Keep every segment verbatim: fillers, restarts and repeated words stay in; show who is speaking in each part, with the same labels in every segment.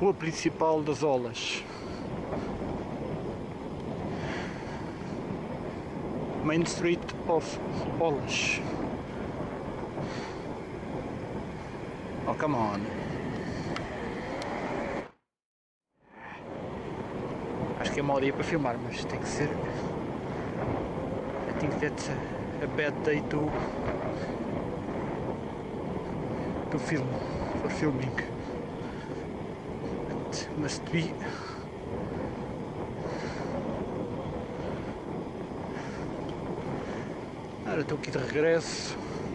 Speaker 1: rua principal das Olas. Main Street of Olas. Oh, come on. Acho que é mau dia para filmar, mas tem que ser. I think that's a, a bad day to to film, for filming. It must be. Ora, estou aqui de regresso.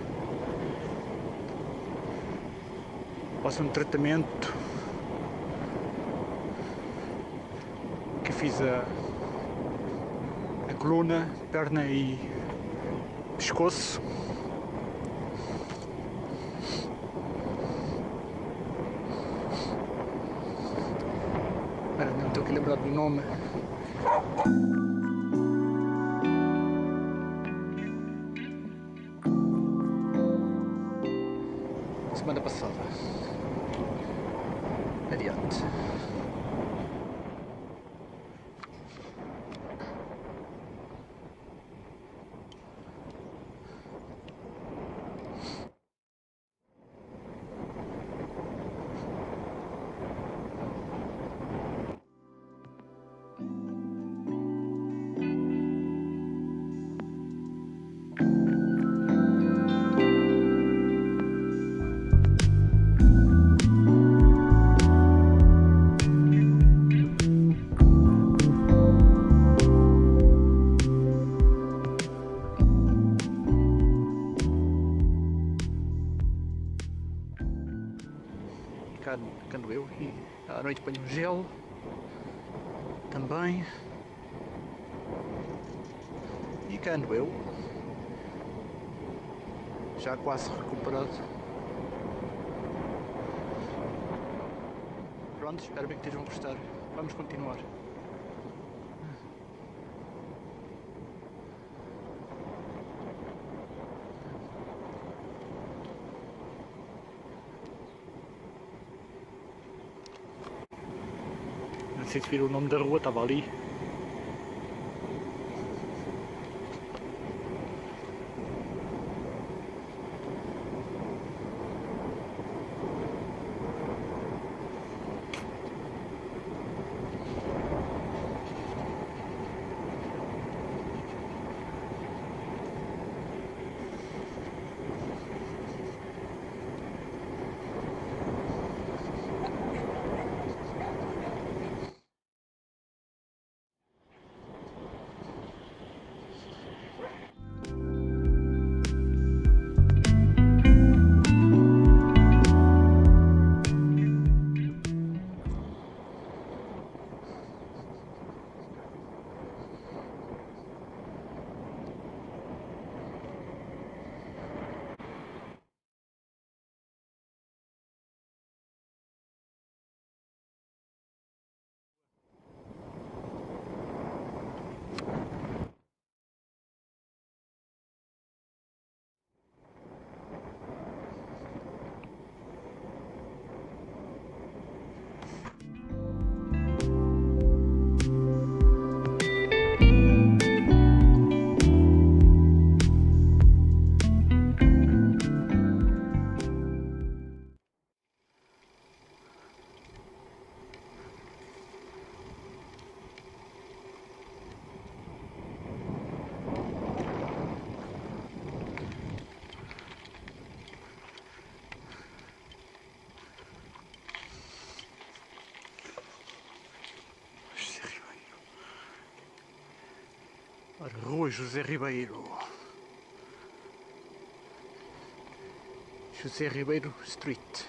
Speaker 1: Faço um tratamento que fiz a, a coluna, perna e pescoço. Ora, não estou aqui lembrado do nome. Semana passada. Adiante. Cá ando eu e à noite ponho um gel também, e cá ando eu já quase recuperado. Pronto, espero bem que estejam a gostar. Vamos continuar. Não sei se viram o nome da rua, estava ali. Rua José Ribeiro. José Ribeiro Street.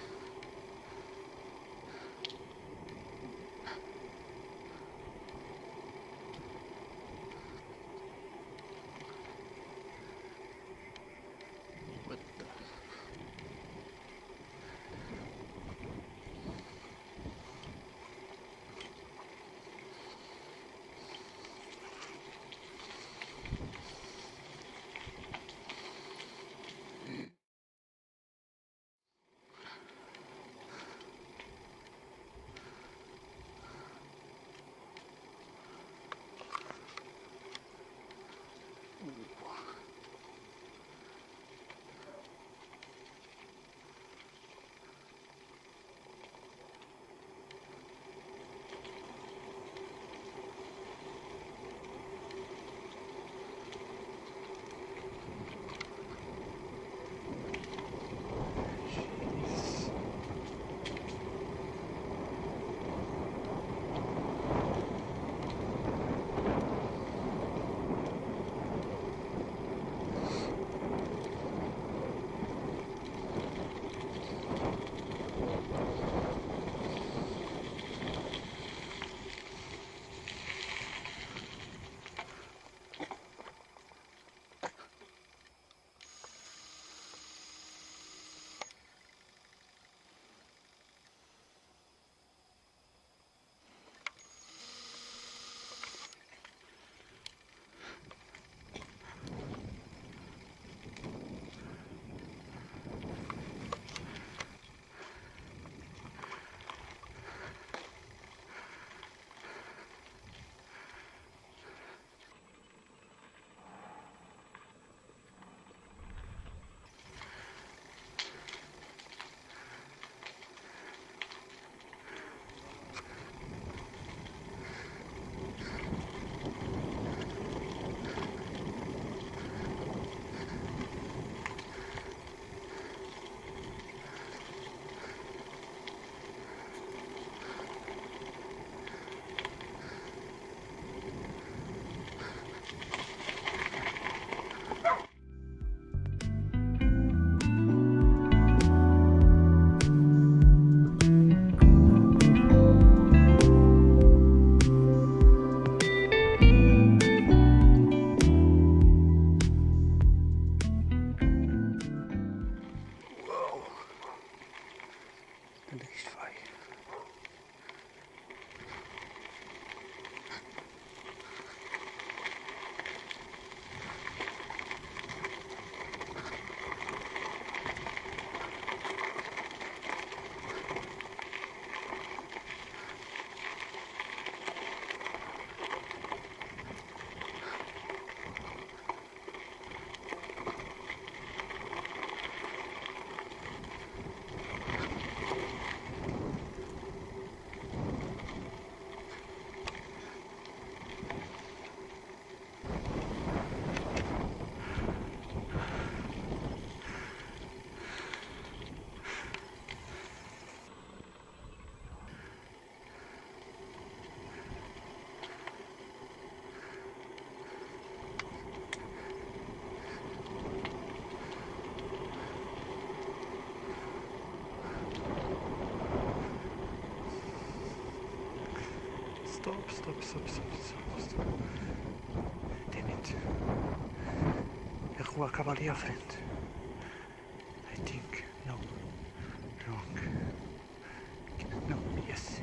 Speaker 1: stop, stop, stop, stop, stop, stop. Damn it. A rua acaba ali à frente. I think, no, wrong. No, yes.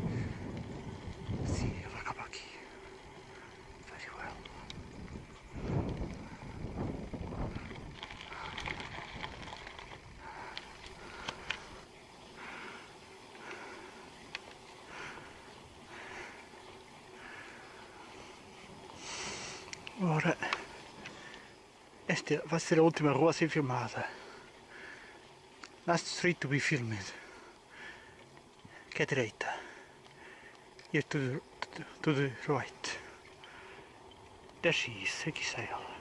Speaker 1: Sim, ela acaba aqui. Very well. Ora, esta vai ser a última rua a ser filmada. Last street to be filmed. Que é direita. E é tudo, tudo, tudo right. There she is, aqui está ela.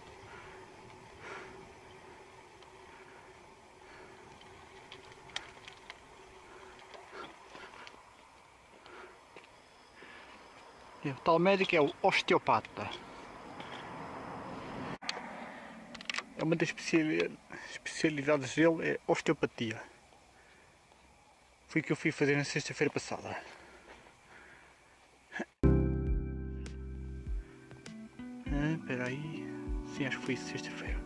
Speaker 1: E o tal médico é o osteopata. É uma das especialidades dele, é osteopatia. Foi o que eu fui fazer na sexta-feira passada. Ah, espera aí. Sim, acho que foi sexta-feira.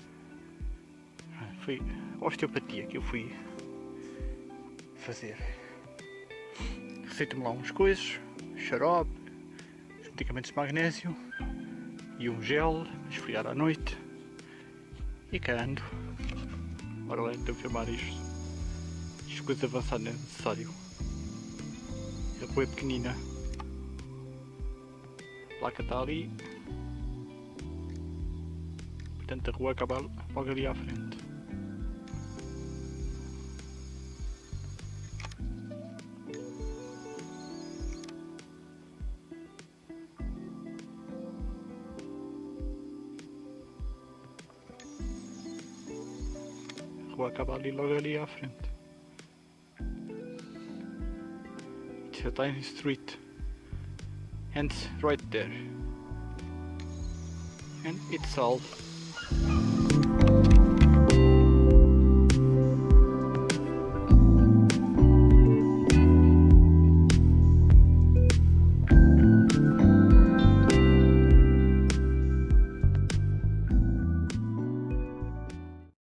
Speaker 1: Foi osteopatia que eu fui fazer. Receita-me lá umas coisas, xarope, os medicamentos de magnésio e um gel para esfriar à noite. E cá ando. Ora lá, estou a filmar isto. As coisas avançadas não é necessário. A rua é pequenina. A placa está ali. Portanto a rua acaba logo ali à frente. A rua acaba ali logo ali à frente. It's a tiny street. And right there. And it's all.